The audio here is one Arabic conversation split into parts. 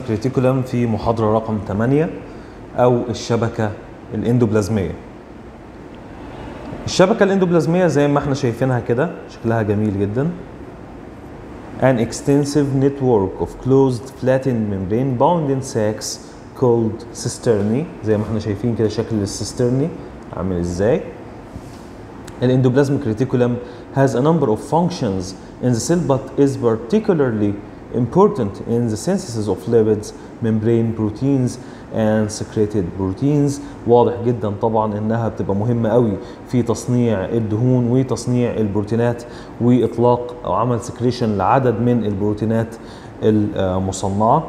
ريتيكولم في محاضرة رقم 8 أو الشبكة الإندوبلازمية. الشبكة الإندوبلازمية زي ما احنا شايفينها كده شكلها جميل جدا. An extensive network of closed flattened membrane bounding sacs called cisternae. زي ما احنا شايفين كده شكل السيسترني عامل ازاي. Endoplasmic reticulum has a number of functions in the cell but is particularly important in the synthesis of lipids, membrane proteins and secreted proteins. واضح جدا طبعا انها بتبقى مهمة قوي في تصنيع الدهون وتصنيع البروتينات واطلاق او عمل سكريشن لعدد من البروتينات المصنعة.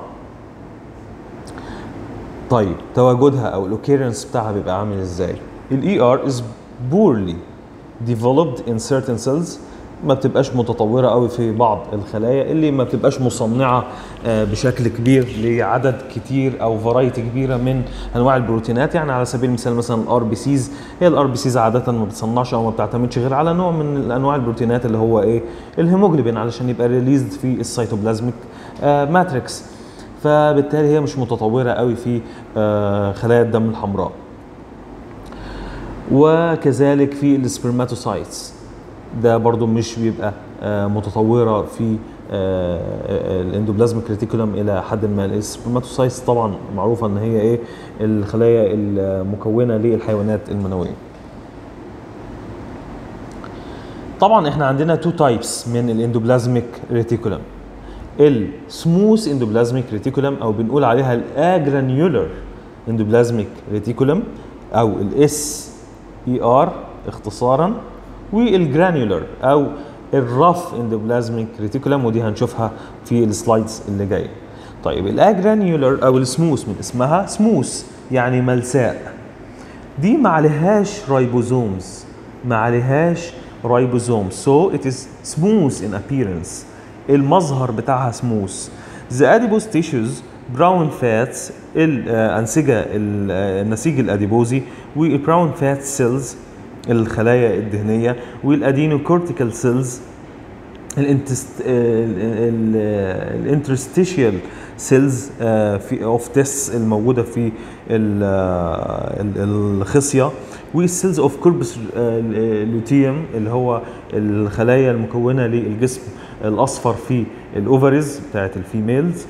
طيب تواجدها او الاوكيرنس بتاعها بيبقى عامل ازاي؟ ER is poorly developed in certain cells، ما بتبقاش متطورة قوي في بعض الخلايا اللي ما بتبقاش مصنعة بشكل كبير لعدد كتير او فرايتي كبيرة من انواع البروتينات. يعني على سبيل المثال مثلا الار بي سيز، هي الار بي سيز عادة ما بتصنعش او ما بتعتمدش غير على نوع من انواع البروتينات اللي هو ايه؟ الهيموجلوبين، علشان يبقى ريليزد في السيتوبلازميك ماتريكس. فبالتالي هي مش متطورة قوي في خلايا الدم الحمراء. وكذلك في السبرماتوسايتس ده برضو مش بيبقى متطورة في الاندوبلازميك ريتيكولم الى حد ما. السبرماتوسايتس طبعا معروفة ان هي ايه؟ الخلايا المكونة للحيوانات المنوية. طبعا احنا عندنا تو تايبس من الاندوبلازميك ريتيكولم، السموث اندوبلازميك ريتيكولم او بنقول عليها الاجرانيولر اندوبلازميك ريتيكولم او الاس اي ار اختصارا، والجرانيولر او الرف اندوبلازميك ريتيكولم ودي هنشوفها في السلايدز اللي جايه. طيب الاجرانيولر او السموث من اسمها سموث يعني ملساء، دي ما عليهاش رايبوزومز، ما عليهاش رايبوزومز so it is smooth in appearance. المظهر بتاعها سموث. The adipose tissues brown fats الأنسجة النسيج الأديبوزي والبراون فات سيلز الخلايا الدهنية والأدينوكورتيكال سيلز الانترستيشيال سيلز في اوف تيس الموجودة في الخصية والسيلز اوف كوربس لوتيوم اللي هو الخلايا المكونة للجسم الأصفر في الأوفريز بتاعت الفيميلز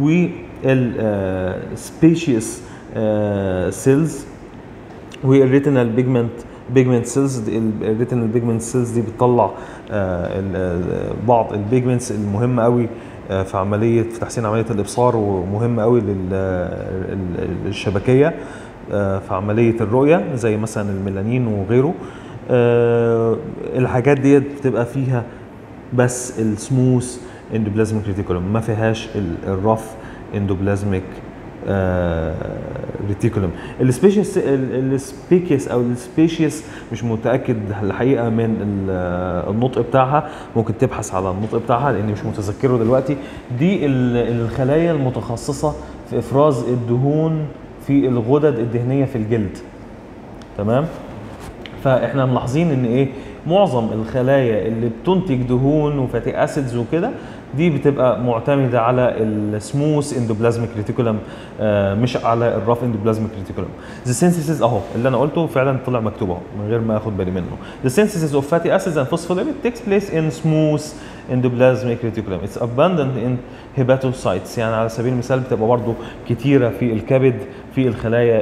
والسبيشيس سيلز والريتينال بيجمنت سيلز. الريتينال بيجمنت سيلز دي بتطلع بعض البيجمنتس المهمة قوي في تحسين عملية الإبصار ومهمة قوي للشبكية في عملية الرؤية زي مثلا الميلانين وغيره. الحاجات دي بتبقى فيها بس السموث اندوبلازميك ريتيكولم، ما فيهاش الرف اندوبلازميك ريتيكولم. السبيكيس او السبيشيس مش متاكد الحقيقه من النطق بتاعها، ممكن تبحث على النطق بتاعها لاني مش متذكره دلوقتي. دي الخلايا المتخصصه في افراز الدهون في الغدد الدهنيه في الجلد. تمام؟ فاحنا ملاحظين ان ايه؟ معظم الخلايا اللي بتنتج دهون وفاتي اسيدز وكده دي بتبقى معتمده على السموث اندوبلازميك ريتيكولم مش على الرف اندوبلازميك ريتيكولم. ذا سينثيسيس اهو اللي انا قلته فعلا طلع مكتوب اهو من غير ما اخد بالي منه. ذا سينثيسيس اوف فاتي اسيدز اند فوسفوليبيد takes place in smooth endoplasmic reticulum. It's abundant in hepatocytes. يعني على سبيل المثال بتبقى برضو كتيره في الكبد في الخلايا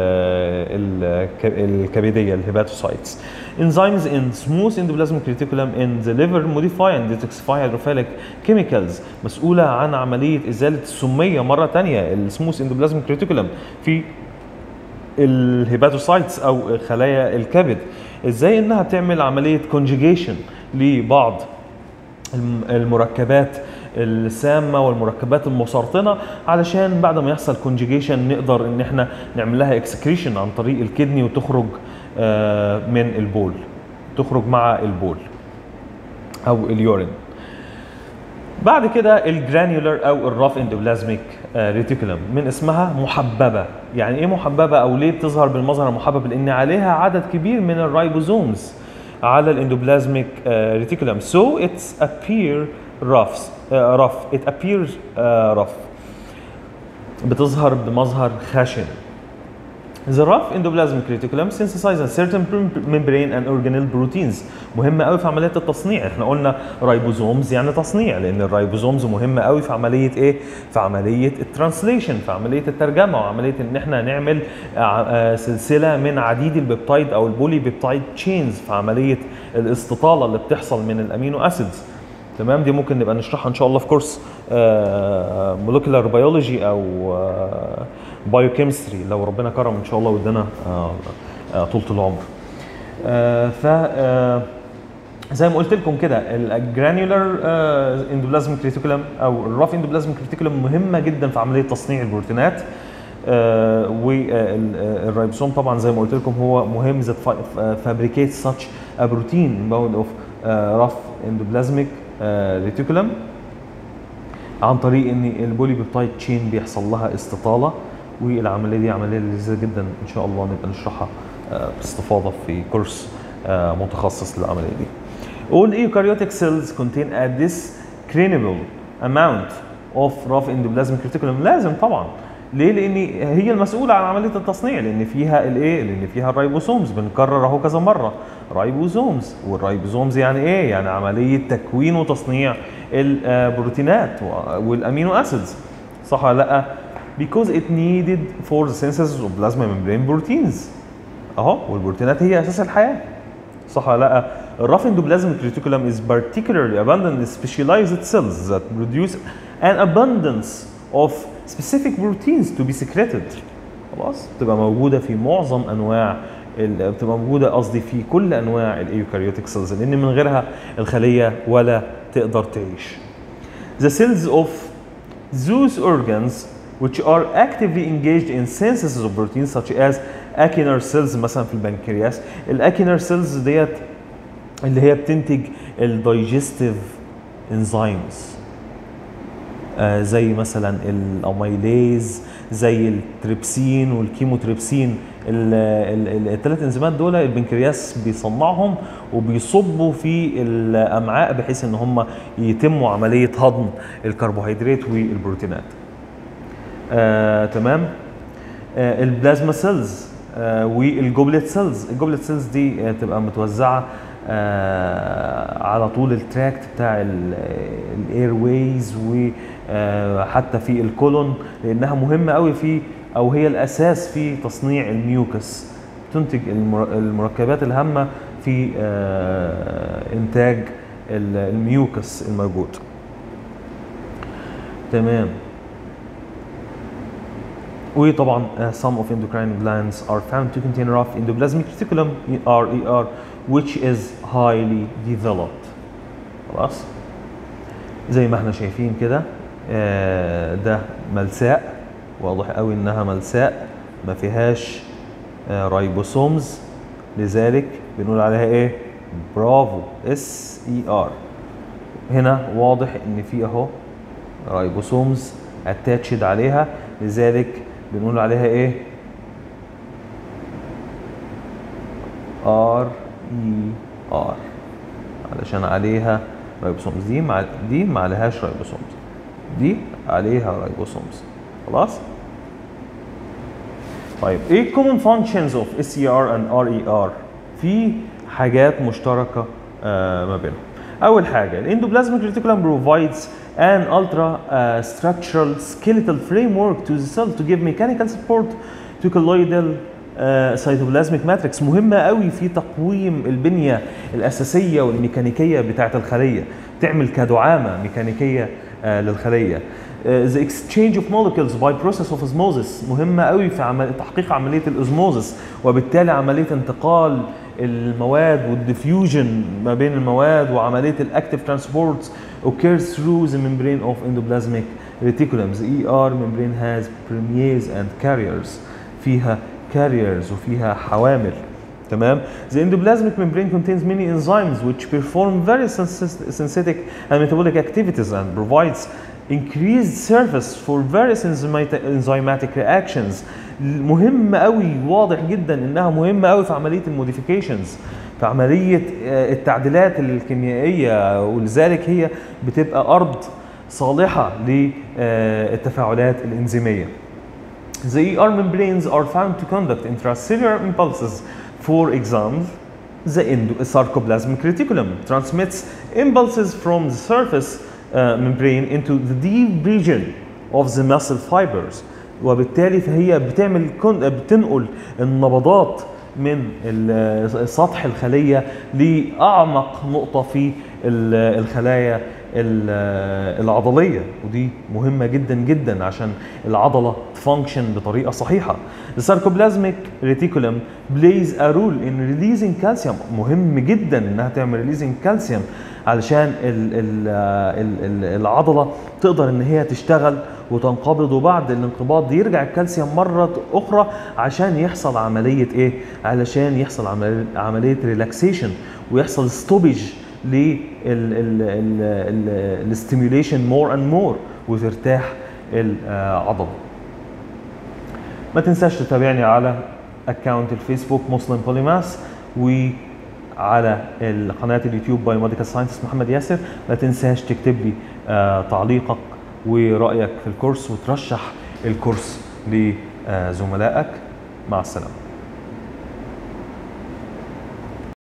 الكبديه الهيباتوسايتس. Enzymes in smooth endoplasmic reticulum in the liver modify and detoxify hydrophilic chemicals. مسؤولة عن عملية إزالة السمية مرة تانية السموث endoplasmic reticulum في الهيباتوسايتس أو خلايا الكبد. إزاي إنها بتعمل عملية conjugation لبعض المركبات السامة والمركبات المسرطنة علشان بعد ما يحصل كونجيجيشن نقدر ان احنا نعمل لها اكسكريشن عن طريق الكدني وتخرج من البول، تخرج مع البول او اليورين. بعد كده الجرانيولر او الرف اندوبلازميك ريتيكولم من اسمها محببة. يعني ايه محببة او ليه بتظهر بالمظهر المحبب؟ لان عليها عدد كبير من الرايبوزومز على الاندوبلازميك ريتيكولم so it appears rough. بتظهر بمظهر خشن. The rough endoplasmic reticulum synthesizes certain membrane and organelle proteins. مهمة قوي في عملية التصنيع. احنا قلنا رايبوزومز يعني تصنيع، لأن الرايبوزومز مهمة قوي في عملية ايه؟ في عملية الترانسليشن، في عملية الترجمة، وعملية ان احنا نعمل سلسلة من عديد البيبتايد او البولي بيبتايد تشينز في عملية الاستطالة اللي بتحصل من الامينو اسيدز. تمام، دي ممكن نبقى نشرحها ان شاء الله في كورس مولكيولار بيولوجي او بايوكيمستري لو ربنا كرم ان شاء الله وادانا طولة العمر. ف زي ما قلت لكم كده الجرانيولار اندوبلازميك ريتيكولم او الراف اندوبلازميك ريتيكولم مهمه جدا في عمليه تصنيع البروتينات. والرايبوسوم طبعا زي ما قلت لكم هو مهم that fabricates such a protein bound of rough endoplasmic reticulum عن طريق ان البولي بيبتايد تشين بيحصل لها استطاله، والعمليه دي عمليه لذيذه جدا ان شاء الله نبقى نشرحها باستفاضه في كورس متخصص للعمليه دي. All eukaryotic cells contain a discernible amount of rough endoplasmic reticulum. لازم طبعا. ليه؟ لان هي المسؤوله عن عمليه التصنيع، لان فيها الايه؟ لان فيها الرايبوسومز. بنكرر اهو كذا مره رايبوسومز، والرايبوسومز يعني ايه؟ يعني عمليه تكوين وتصنيع البروتينات والامينو اسيدز. صح ولا لا؟ because it needed for the synthesis of plasma membrane proteins. اهو، والبروتينات هي اساس الحياه. صح ولا لا؟ الrough endoplasmic reticulum is particularly abundant in specialized cells that produce an abundance of specific proteins to be secreted. خلاص؟ بتبقى موجوده في معظم انواع بتبقى موجوده قصدي في كل انواع الايوكاريوتيك سيلز، لان من غيرها الخليه ولا تقدر تعيش. The cells of those organs which are actively engaged in synthesis of proteins such as acinar cells مثلا في البنكرياس. الاكينر سيلز ديت اللي هي بتنتج الدايجستيف انزيمز زي مثلا الاميليز، زي التريبسين والكيموتريبسين. الثلاث انزيمات دول البنكرياس بيصنعهم وبيصبوا في الامعاء بحيث ان هم يتموا عمليه هضم الكربوهيدرات والبروتينات. تمام. البلازما سيلز والجوبلت سيلز. الجوبلت سيلز دي تبقى متوزعه على طول التراكت بتاع الاير ويز وحتى في الكولون، لانها مهمه قوي في او هي الاساس في تصنيع الميوكس. تنتج المركبات الهامه في انتاج الميوكس الموجود. تمام. وطبعا some of endocrine glands are found to contain rough endoplasmic reticulum RER which is highly developed. خلاص؟ زي ما احنا شايفين كده ده ملساء، واضح قوي انها ملساء ما فيهاش رايبوسومز، لذلك بنقول عليها ايه؟ برافو، SER. هنا واضح ان في اهو رايبوسومز اتاتشد عليها، لذلك بنقول عليها ايه؟ RER علشان عليها رايبوسومز. دي ما عليهاش رايبوسومز، دي عليها رايبوسومز. خلاص؟ طيب ايه common functions of SER and RER؟ في حاجات مشتركة ما بينهم. أول حاجة الendoplasmic reticulum provides an ultra structural skeletal framework to the cell to give mechanical support to colloidal cytoplasmic matrix. مهمة قوي في تقويم البنية الأساسية والميكانيكية بتاعة الخلية، تعمل كدعامة ميكانيكية للخلية. The exchange of molecules by process of osmosis مهمة قوي في تحقيق عملية الأوزموزس، وبالتالي عملية انتقال المواد والديفيوجن ما بين المواد وعملية الأكتيف ترانسبورت occurs through the membrane of endoplasmic reticulum. The ER membrane has permease and carriers. فيها carriers وفيها حوامل. تمام. The endoplasmic membrane contains many enzymes which perform very synthetic and metabolic activities and provides increased surface for various enzymatic reactions. مهم قوي، واضح جدا انها مهمه قوي في عمليه الموديفيكيشنز، في عمليه التعديلات الكيميائيه، ولذلك هي بتبقى ارض صالحة للتفاعلات الإنزيمية. The ER membranes are found to conduct intracellular impulses. For example, the sarcoplasmic reticulum transmits impulses from the surface membrane into the deep region of the muscle fibers. وبالتالي فهي بتنقل النبضات من سطح الخلية لأعمق نقطة في الخلايا العضلية، ودي مهمة جدا جدا عشان العضلة تفانكشن بطريقة صحيحة. The sarcoplasmic reticulum plays a role in releasing calcium. مهم جدا انها تعمل releasing calcium علشان العضلة تقدر ان هي تشتغل وتنقبض، وبعد الانقباض يرجع الكالسيوم مرة اخرى عشان يحصل عملية ايه؟ علشان يحصل عملية ريلاكسيشن ويحصل ستوبج للستيميوليشن مور اند مور وترتاح العضله. ما تنساش تتابعني على اكونت الفيسبوك مسلم بوليماث، وعلى قناه اليوتيوب بايوميديكال ساينتست محمد ياسر. ما تنساش تكتب لي تعليقك ورايك في الكورس وترشح الكورس لزملائك. مع السلامه.